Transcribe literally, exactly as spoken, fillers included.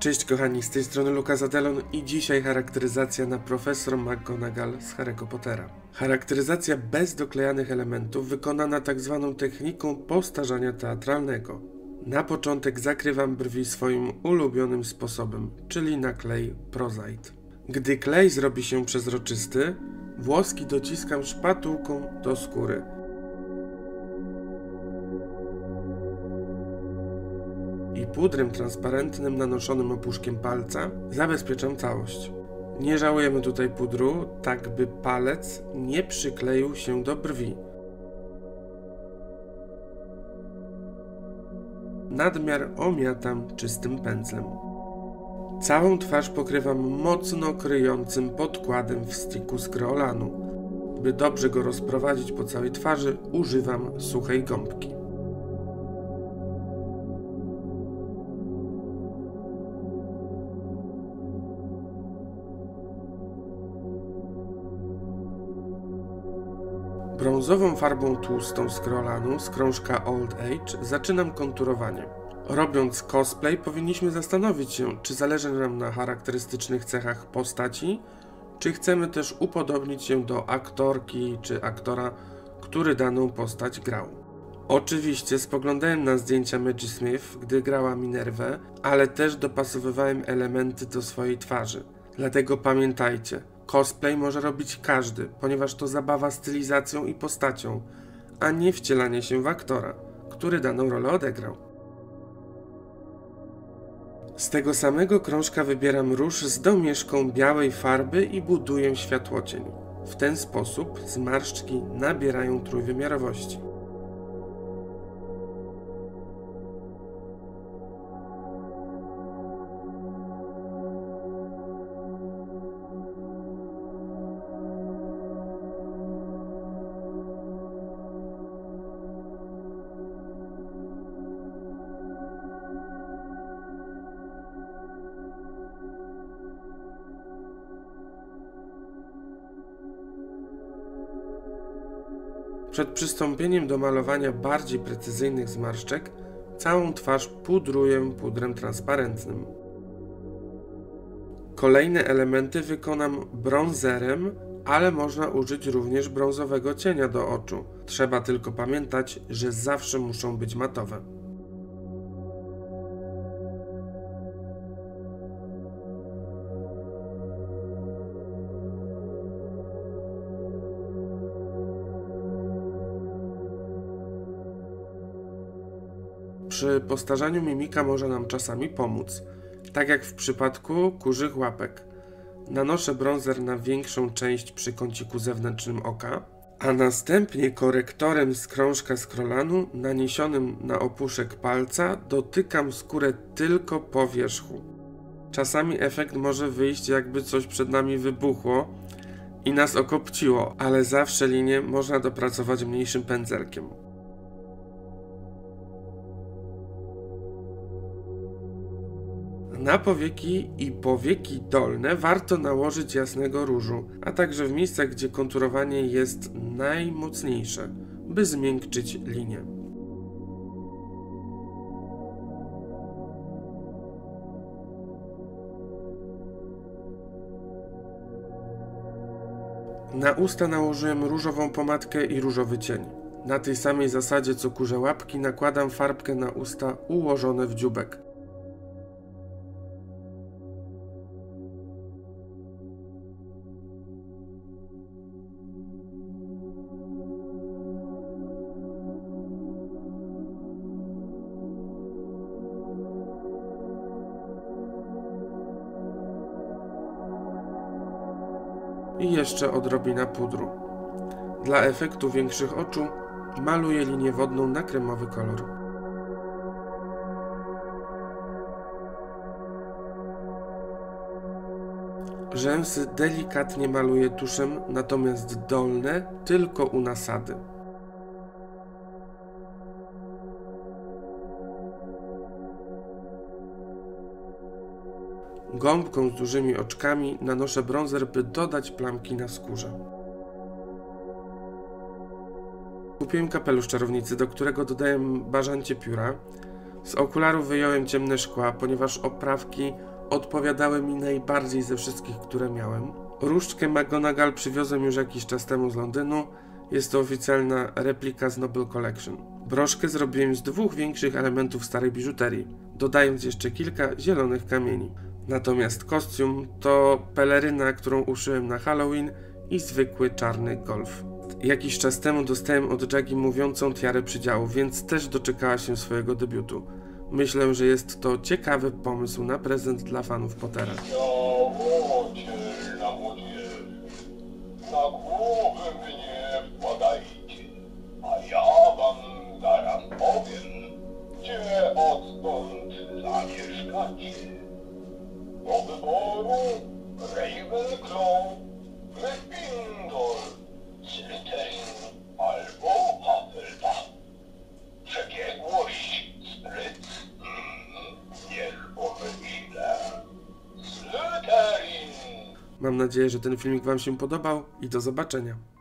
Cześć kochani, z tej strony Lukas Adelon i dzisiaj charakteryzacja na Profesor McGonagall z Harry'ego Pottera. Charakteryzacja bez doklejanych elementów wykonana tak zwaną techniką powtarzania teatralnego. Na początek zakrywam brwi swoim ulubionym sposobem, czyli na klej Prozite. Gdy klej zrobi się przezroczysty, włoski dociskam szpatułką do skóry. I pudrem transparentnym nanoszonym opuszkiem palca zabezpieczam całość. Nie żałujemy tutaj pudru, tak by palec nie przykleił się do brwi. Nadmiar omiatam czystym pędzlem. Całą twarz pokrywam mocno kryjącym podkładem w sticku z kreolanu. By dobrze go rozprowadzić po całej twarzy, używam suchej gąbki. Brązową farbą tłustą z kreolanu z krążka Old Age zaczynam konturowanie. Robiąc cosplay powinniśmy zastanowić się, czy zależy nam na charakterystycznych cechach postaci, czy chcemy też upodobnić się do aktorki czy aktora, który daną postać grał. Oczywiście spoglądałem na zdjęcia Maggie Smith, gdy grała Minervę, ale też dopasowywałem elementy do swojej twarzy. Dlatego pamiętajcie, cosplay może robić każdy, ponieważ to zabawa stylizacją i postacią, a nie wcielanie się w aktora, który daną rolę odegrał. Z tego samego krążka wybieram róż z domieszką białej farby i buduję światłocień. W ten sposób zmarszczki nabierają trójwymiarowości. Przed przystąpieniem do malowania bardziej precyzyjnych zmarszczek, całą twarz pudruję pudrem transparentnym. Kolejne elementy wykonam brązerem, ale można użyć również brązowego cienia do oczu. Trzeba tylko pamiętać, że zawsze muszą być matowe. Przy postarzaniu mimika może nam czasami pomóc, tak jak w przypadku kurzych łapek. Nanoszę brązer na większą część przy kąciku zewnętrznym oka, a następnie korektorem z krążka z kreolanu naniesionym na opuszek palca dotykam skórę tylko po wierzchu. Czasami efekt może wyjść, jakby coś przed nami wybuchło i nas okopciło, ale zawsze linię można dopracować mniejszym pędzelkiem. Na powieki i powieki dolne warto nałożyć jasnego różu, a także w miejscach, gdzie konturowanie jest najmocniejsze, by zmiękczyć linię. Na usta nałożyłem różową pomadkę i różowy cień. Na tej samej zasadzie co kurze łapki nakładam farbkę na usta ułożone w dzióbek. I jeszcze odrobina pudru. Dla efektu większych oczu maluję linię wodną na kremowy kolor. Rzęsy delikatnie maluję tuszem, natomiast dolne tylko u nasady. Gąbką z dużymi oczkami nanoszę brązer, by dodać plamki na skórze. Kupiłem kapelusz czarownicy, do którego dodaję bażancie pióra. Z okularów wyjąłem ciemne szkła, ponieważ oprawki odpowiadały mi najbardziej ze wszystkich, które miałem. Różdżkę McGonagall przywiozłem już jakiś czas temu z Londynu. Jest to oficjalna replika z Noble Collection. Broszkę zrobiłem z dwóch większych elementów starej biżuterii, dodając jeszcze kilka zielonych kamieni. Natomiast kostium to peleryna, którą uszyłem na Halloween i zwykły czarny golf. Jakiś czas temu dostałem od Jagi mówiącą tiarę przydziału, więc też doczekała się swojego debiutu. Myślę, że jest to ciekawy pomysł na prezent dla fanów Pottera. Na głowę mnie wkładajcie, a ja wam zaraz powiem, gdzie odtąd zamieszkacie. Do wyboru Ravenclaw, Gryffindor, Slytherin albo Hufflepuff. Przebiegłość, spryt, mm, niech pomyślę. Slytherin! Mam nadzieję, że ten filmik wam się podobał i do zobaczenia.